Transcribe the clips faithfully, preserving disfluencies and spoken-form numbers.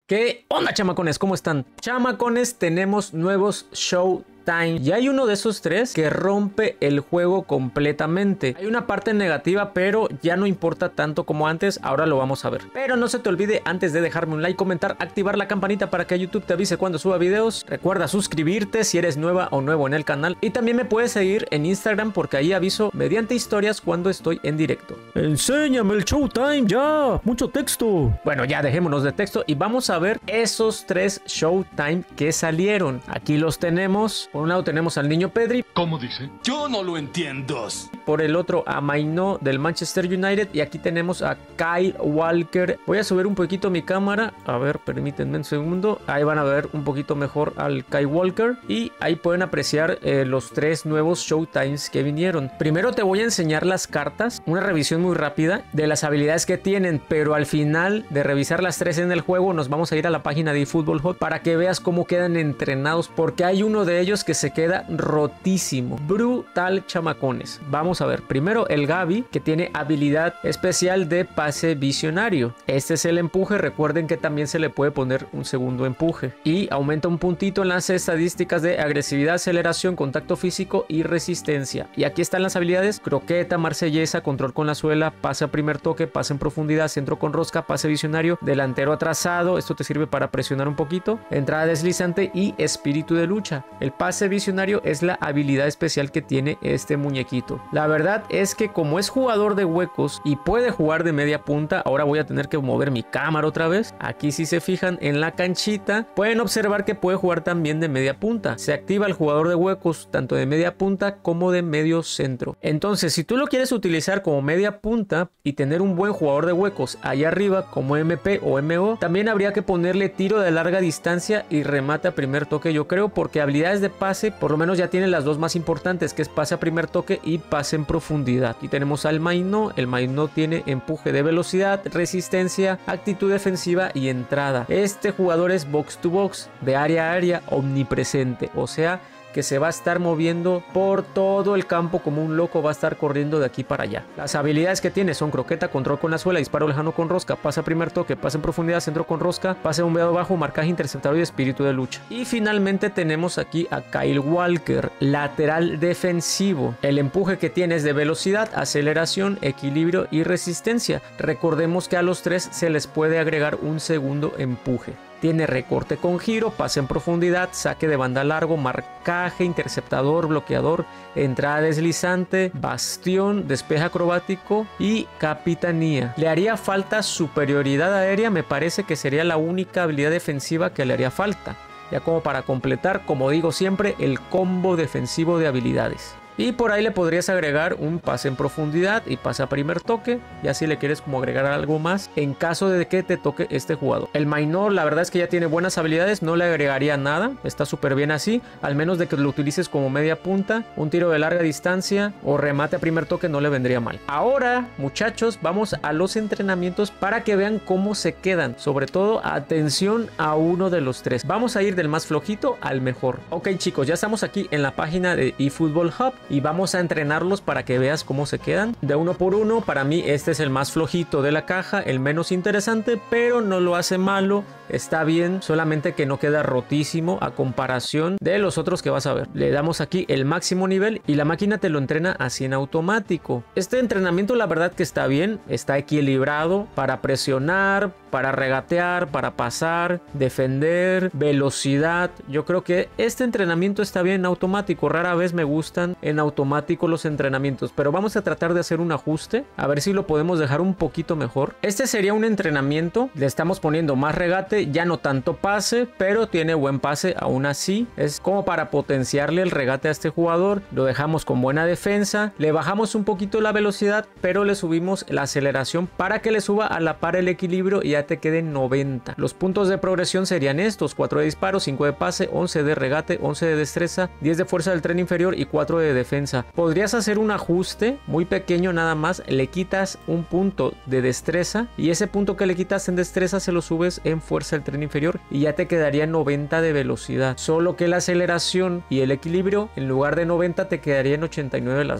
¿Qué onda, chamacones? ¿Cómo están? Chamacones, tenemos nuevos Showtime. Y hay uno de esos tres que rompe el juego completamente. Hay una parte negativa, pero ya no importa tanto como antes. Ahora lo vamos a ver. Pero no se te olvide, antes de dejarme un like, comentar, activar la campanita para que YouTube te avise cuando suba videos. Recuerda suscribirte si eres nueva o nuevo en el canal. Y también me puedes seguir en Instagram porque ahí aviso mediante historias cuando estoy en directo. Enséñame el Showtime ya. Mucho texto. Bueno, ya dejémonos de texto y vamos a ver esos tres Showtime que salieron. Aquí los tenemos. Por un lado tenemos al niño Pedri. ¿Cómo dice? Yo no lo entiendo. Por el otro a Mainoo del Manchester United. Y aquí tenemos a Kyle Walker. Voy a subir un poquito mi cámara. A ver, permítanme un segundo. Ahí van a ver un poquito mejor al Kyle Walker. Y ahí pueden apreciar eh, los tres nuevos Showtimes que vinieron. Primero te voy a enseñar las cartas. Una revisión muy rápida de las habilidades que tienen. Pero al final de revisar las tres en el juego nos vamos a ir a la página de eFootball Hub para que veas cómo quedan entrenados. Porque hay uno de ellos que se queda rotísimo, brutal, chamacones. Vamos a ver, primero el Gavi, que tiene habilidad especial de pase visionario. Este es el empuje, recuerden que también se le puede poner un segundo empuje y aumenta un puntito en las estadísticas de agresividad, aceleración, contacto físico y resistencia. Y aquí están las habilidades: croqueta, marsellesa, control con la suela, pase a primer toque, pase en profundidad, centro con rosca, pase visionario, delantero atrasado, esto te sirve para presionar un poquito, entrada deslizante y espíritu de lucha. El pase visionario es la habilidad especial que tiene este muñequito. La verdad es que como es jugador de huecos y puede jugar de media punta, ahora voy a tener que mover mi cámara otra vez. Aquí si se fijan en la canchita pueden observar que puede jugar también de media punta. Se activa el jugador de huecos tanto de media punta como de medio centro. Entonces si tú lo quieres utilizar como media punta y tener un buen jugador de huecos allá arriba como M P o M O, también habría que ponerle tiro de larga distancia y remate a primer toque, yo creo, porque habilidades de pase por lo menos ya tiene las dos más importantes, que es pase a primer toque y pase en profundidad. Aquí tenemos al Mainoo. El Mainoo tiene empuje de velocidad, resistencia, actitud defensiva y entrada. Este jugador es box to box, de área a área, omnipresente, o sea que se va a estar moviendo por todo el campo como un loco, va a estar corriendo de aquí para allá. Las habilidades que tiene son croqueta, control con la suela, disparo lejano con rosca, pase a primer toque, pase en profundidad, centro con rosca, pase bombeado bajo, marcaje interceptador y espíritu de lucha. Y finalmente tenemos aquí a Kyle Walker, lateral defensivo. El empuje que tiene es de velocidad, aceleración, equilibrio y resistencia. Recordemos que a los tres se les puede agregar un segundo empuje. Tiene recorte con giro, pase en profundidad, saque de banda largo, marcaje, interceptador, bloqueador, entrada deslizante, bastión, despeje acrobático y capitanía. Le haría falta superioridad aérea, me parece que sería la única habilidad defensiva que le haría falta. Ya como para completar, como digo siempre, el combo defensivo de habilidades. Y por ahí le podrías agregar un pase en profundidad y pase a primer toque. Ya si le quieres como agregar algo más en caso de que te toque este jugador. El Mainoo la verdad es que ya tiene buenas habilidades. No le agregaría nada. Está súper bien así. Al menos de que lo utilices como media punta. Un tiro de larga distancia o remate a primer toque no le vendría mal. Ahora muchachos, vamos a los entrenamientos para que vean cómo se quedan. Sobre todo atención a uno de los tres. Vamos a ir del más flojito al mejor. Ok chicos, ya estamos aquí en la página de eFootball Hub. Y vamos a entrenarlos para que veas cómo se quedan de uno por uno. Para mí este es el más flojito de la caja, el menos interesante, pero no lo hace malo, está bien, solamente que no queda rotísimo a comparación de los otros que vas a ver. Le damos aquí el máximo nivel y la máquina te lo entrena así en automático. Este entrenamiento la verdad que está bien, está equilibrado para presionar, para regatear, para pasar, defender, velocidad. Yo creo que este entrenamiento está bien en automático. Rara vez me gustan en automático los entrenamientos, pero vamos a tratar de hacer un ajuste, a ver si lo podemos dejar un poquito mejor. Este sería un entrenamiento, le estamos poniendo más regate, ya no tanto pase, pero tiene buen pase aún así. Es como para potenciarle el regate a este jugador. Lo dejamos con buena defensa, le bajamos un poquito la velocidad, pero le subimos la aceleración para que le suba a la par el equilibrio y ya te queden noventa. Los puntos de progresión serían estos: cuatro de disparo, cinco de pase, once de regate, once de destreza, diez de fuerza del tren inferior y cuatro de defensa. Podrías hacer un ajuste muy pequeño nada más, le quitas un punto de destreza y ese punto que le quitas en destreza se lo subes en fuerza del tren inferior y ya te quedaría noventa de velocidad. Solo que la aceleración y el equilibrio en lugar de noventa te quedaría en ochenta y nueve las dos.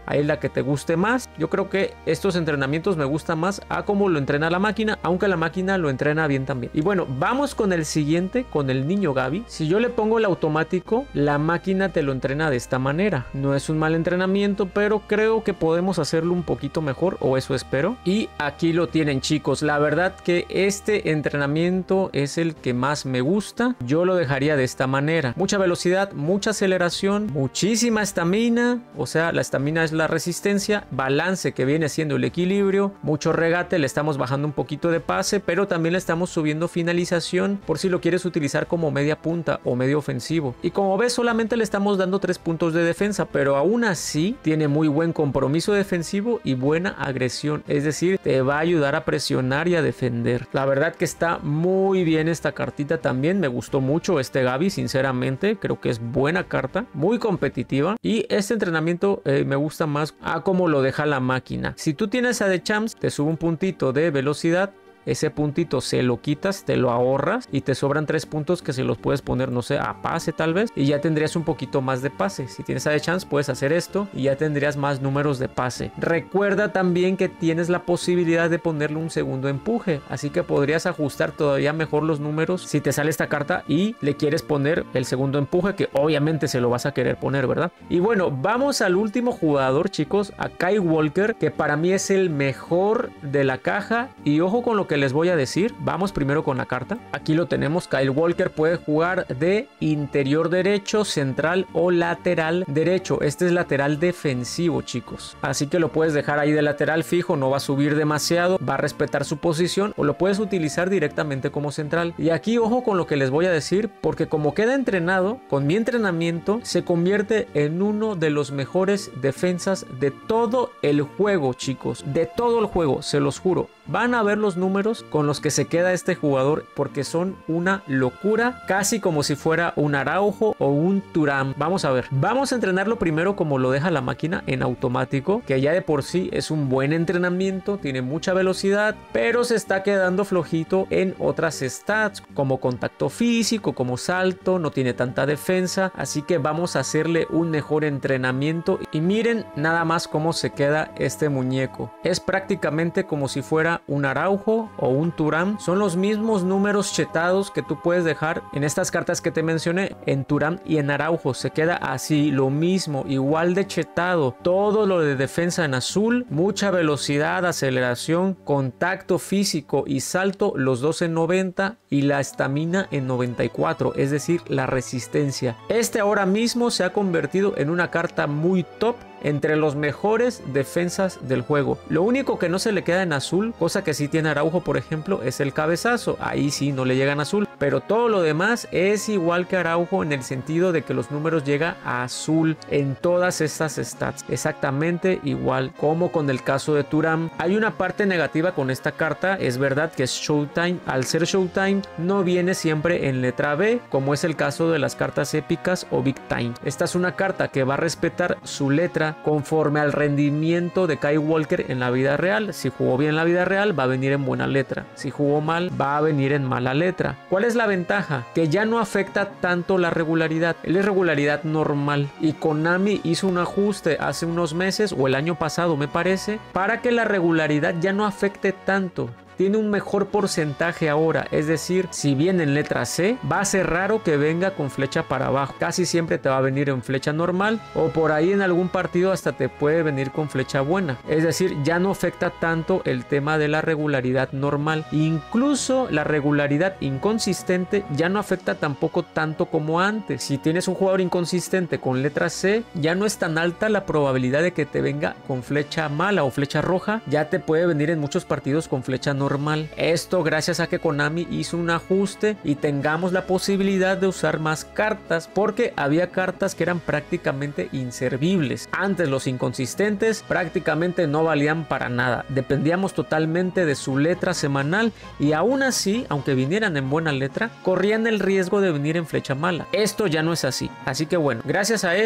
ahí la que te guste más. Yo creo que estos entrenamientos me gustan más a cómo lo entrena la máquina, aunque la máquina lo entrena bien también. Y bueno, vamos con el siguiente, con el niño Gaby. Si yo le pongo el automático, la máquina te lo entrena de esta manera. No es un mal entrenamiento, pero creo que podemos hacerlo un poquito mejor, o eso espero. Y aquí lo tienen, chicos. La verdad que este entrenamiento es el que más me gusta. Yo lo dejaría de esta manera: mucha velocidad, mucha aceleración, muchísima estamina, o sea, la estamina es la resistencia, balance que viene siendo el equilibrio, mucho regate, le estamos bajando un poquito de pase, pero también le estamos subiendo finalización por si lo quieres utilizar como media punta o medio ofensivo. Y como ves, solamente le estamos dando tres puntos de defensa, pero aún así tiene muy buen compromiso defensivo y buena agresión, es decir, te va a ayudar a presionar y a defender. La verdad que está muy bien esta cartita también, me gustó mucho este Gaby, sinceramente, creo que es buena carta, muy competitiva, y este entrenamiento eh, me gusta más a cómo lo deja la máquina. Si tú tienes a Dechamps, te sube un puntito de velocidad. Ese puntito se lo quitas, te lo ahorras y te sobran tres puntos que se los puedes poner, no sé, a pase tal vez, y ya tendrías un poquito más de pase. Si tienes a de chance, puedes hacer esto y ya tendrías más números de pase. Recuerda también que tienes la posibilidad de ponerle un segundo empuje, así que podrías ajustar todavía mejor los números si te sale esta carta y le quieres poner el segundo empuje, que obviamente se lo vas a querer poner, ¿verdad? Y bueno, vamos al último jugador, chicos, a Kyle Walker, que para mí es el mejor de la caja. Y ojo con lo que les voy a decir. Vamos primero con la carta. Aquí lo tenemos. Kyle Walker puede jugar de interior derecho, central o lateral derecho. Este es lateral defensivo, chicos, así que lo puedes dejar ahí de lateral fijo, no va a subir demasiado, va a respetar su posición, o lo puedes utilizar directamente como central. Y aquí ojo con lo que les voy a decir, porque como queda entrenado con mi entrenamiento, se convierte en uno de los mejores defensas de todo el juego, chicos, de todo el juego, se los juro. Van a ver los números con los que se queda este jugador, porque son una locura, casi como si fuera un Araujo o un Thuram. Vamos a ver, vamos a entrenarlo primero como lo deja la máquina en automático, que ya de por sí es un buen entrenamiento, tiene mucha velocidad, pero se está quedando flojito en otras stats, como contacto físico, como salto, no tiene tanta defensa, así que vamos a hacerle un mejor entrenamiento. Y miren nada más cómo se queda este muñeco, es prácticamente como si fuera un Araujo o un Thuram. Son los mismos números chetados que tú puedes dejar en estas cartas que te mencioné, en Thuram y en Araujo. Se queda así, lo mismo, igual de chetado. Todo lo de defensa en azul, mucha velocidad, aceleración, contacto físico y salto, los dos en noventa, y la estamina en noventa y cuatro, es decir, la resistencia. Este ahora mismo se ha convertido en una carta muy top, entre los mejores defensas del juego. Lo único que no se le queda en azul, cosa que sí tiene Araujo por ejemplo, es el cabezazo. Ahí sí no le llegan azul, pero todo lo demás es igual que Araujo, en el sentido de que los números llegan a azul en todas estas stats, exactamente igual como con el caso de Thuram. Hay una parte negativa con esta carta, es verdad que es Showtime. Al ser Showtime no viene siempre en letra B, como es el caso de las cartas épicas o Big Time. Esta es una carta que va a respetar su letra conforme al rendimiento de Kyle Walker en la vida real. Si jugó bien en la vida real, va a venir en buena letra. Si jugó mal, va a venir en mala letra. ¿Cuál es la ventaja? Que ya no afecta tanto la regularidad. Él es regularidad normal, y Konami hizo un ajuste hace unos meses, o el año pasado me parece, para que la regularidad ya no afecte tanto. Tiene un mejor porcentaje ahora, es decir, si viene en letra C, va a ser raro que venga con flecha para abajo. Casi siempre te va a venir en flecha normal, o por ahí en algún partido hasta te puede venir con flecha buena. Es decir, ya no afecta tanto el tema de la regularidad normal. Incluso la regularidad inconsistente ya no afecta tampoco tanto como antes. Si tienes un jugador inconsistente con letra C, ya no es tan alta la probabilidad de que te venga con flecha mala o flecha roja. Ya te puede venir en muchos partidos con flecha normal. normal. Esto gracias a que Konami hizo un ajuste y tengamos la posibilidad de usar más cartas, porque había cartas que eran prácticamente inservibles. Antes los inconsistentes prácticamente no valían para nada, dependíamos totalmente de su letra semanal, y aún así, aunque vinieran en buena letra, corrían el riesgo de venir en flecha mala. Esto ya no es así, así que bueno, gracias a eso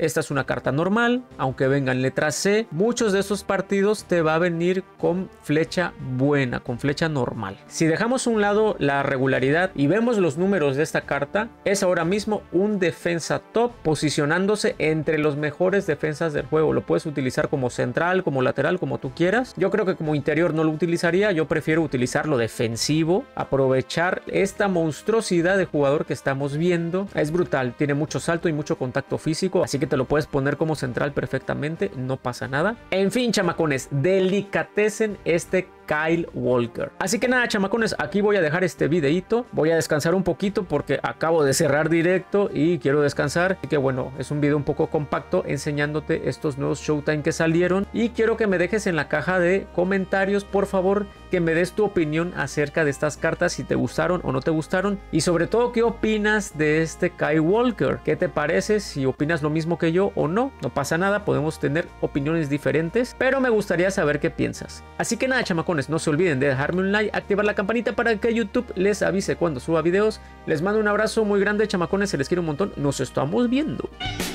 esta es una carta normal, aunque venga en letra C. Muchos de esos partidos te va a venir con flecha buena, con flecha normal. Si dejamos a un lado la regularidad y vemos los números de esta carta, es ahora mismo un defensa top, posicionándose entre los mejores defensas del juego. Lo puedes utilizar como central, como lateral, como tú quieras. Yo creo que como interior no lo utilizaría, yo prefiero utilizarlo defensivo, aprovechar esta monstruosidad de jugador que estamos viendo. Es brutal, tiene mucho salto y mucho contacto físico, así que te lo puedes poner como central perfectamente, no pasa nada. En fin, chamacones, delicatecen este Kyle Walker. Así que nada, chamacones, aquí voy a dejar este videito. Voy a descansar un poquito porque acabo de cerrar directo y quiero descansar. Así que bueno, es un video un poco compacto enseñándote estos nuevos Showtime que salieron. Y quiero que me dejes en la caja de comentarios, por favor, que me des tu opinión acerca de estas cartas, si te gustaron o no te gustaron. Y sobre todo, ¿qué opinas de este Kyle Walker? ¿Qué te parece? Si opinas lo mismo que yo o no, no pasa nada, podemos tener opiniones diferentes, pero me gustaría saber qué piensas. Así que nada, chamacones, no se olviden de dejarme un like, activar la campanita para que YouTube les avise cuando suba videos. Les mando un abrazo muy grande, chamacones, se les quiere un montón, nos estamos viendo.